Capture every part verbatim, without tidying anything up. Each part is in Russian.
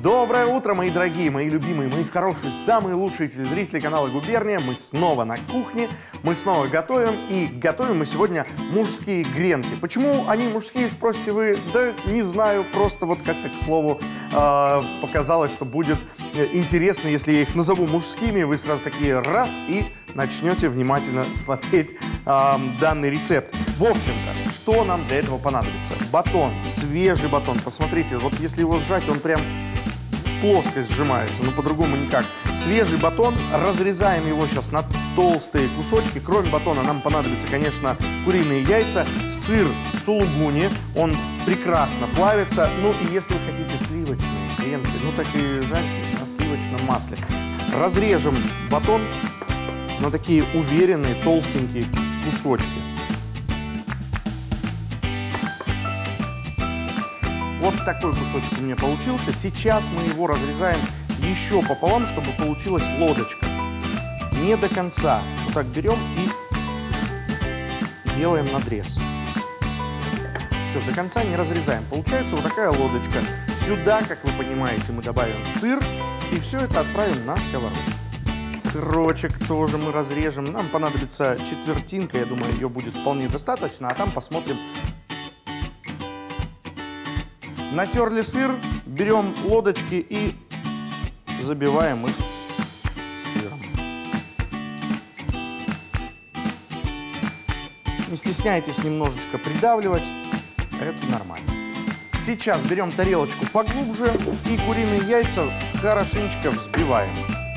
Доброе утро, мои дорогие, мои любимые, мои хорошие, самые лучшие телезрители канала Губерния. Мы снова на кухне, мы снова готовим. И готовим мы сегодня мужские гренки. Почему они мужские, спросите вы? Да не знаю, просто вот как-то, к слову, э, показалось, что будет интересно, если я их назову мужскими. Вы сразу такие раз и начнете внимательно смотреть э, данный рецепт. В общем-то, что нам для этого понадобится? Батон, свежий батон. Посмотрите, вот если его сжать, он прям в плоскость сжимается, но по-другому никак. Свежий батон, разрезаем его сейчас на толстые кусочки. Кроме батона нам понадобится, конечно, куриные яйца, сыр сулугуни, он прекрасно плавится. Ну и если вы хотите сливочные гренки, ну так и жарьте на сливочном масле. Разрежем батон на такие уверенные толстенькие кусочки. Вот такой кусочек у меня получился. Сейчас мы его разрезаем еще пополам, чтобы получилась лодочка. Не до конца. Вот так берем и делаем надрез. Все, до конца не разрезаем. Получается вот такая лодочка. Сюда, как вы понимаете, мы добавим сыр. И все это отправим на сковородку. Сырочек тоже мы разрежем. Нам понадобится четвертинка. Я думаю, ее будет вполне достаточно. А там посмотрим. Натерли сыр, берем лодочки и забиваем их сыром. Не стесняйтесь немножечко придавливать, это нормально. Сейчас берем тарелочку поглубже и куриные яйца хорошенечко взбиваем.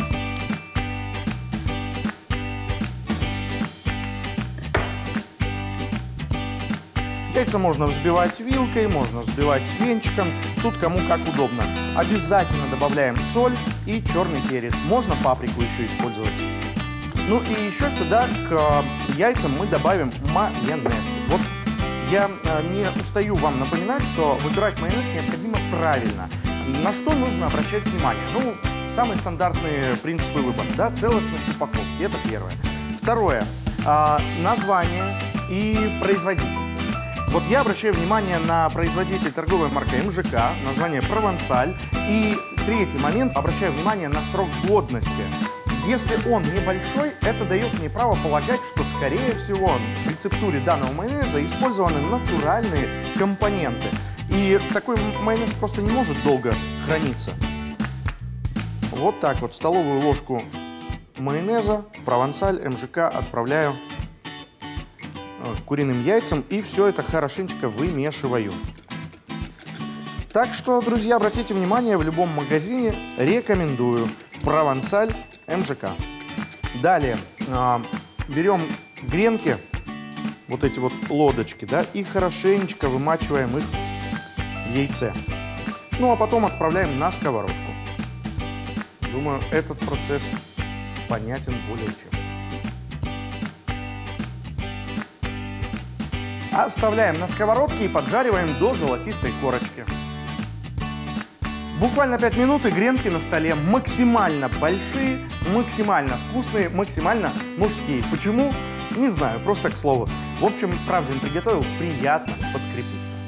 Яйца можно взбивать вилкой, можно взбивать венчиком, тут кому как удобно. Обязательно добавляем соль и черный перец. Можно паприку еще использовать. Ну и еще сюда к яйцам мы добавим майонез. Вот я не устаю вам напоминать, что выбирать майонез необходимо правильно. На что нужно обращать внимание? Ну, самые стандартные принципы выбора, да, целостность упаковки, это первое. Второе, название и производитель. Вот я обращаю внимание на производитель, торговая марка эм жэ ка, название «Провансаль». И третий момент, обращаю внимание на срок годности. Если он небольшой, это дает мне право полагать, что, скорее всего, в рецептуре данного майонеза использованы натуральные компоненты. И такой майонез просто не может долго храниться. Вот так вот столовую ложку майонеза «Провансаль» эм жэ ка отправляю куриным яйцам и все это хорошенечко вымешиваю. Так что, друзья, обратите внимание, в любом магазине рекомендую «Провансаль» эм жэ ка. Далее э, берем гренки, вот эти вот лодочки, да, и хорошенечко вымачиваем их в яйце. Ну, а потом отправляем на сковородку. Думаю, этот процесс понятен более чем. Оставляем на сковородке и поджариваем до золотистой корочки. Буквально пять минут и гренки на столе максимально большие, максимально вкусные, максимально мужские. Почему? Не знаю, просто к слову. В общем, правда, приготовил, приятно подкрепиться.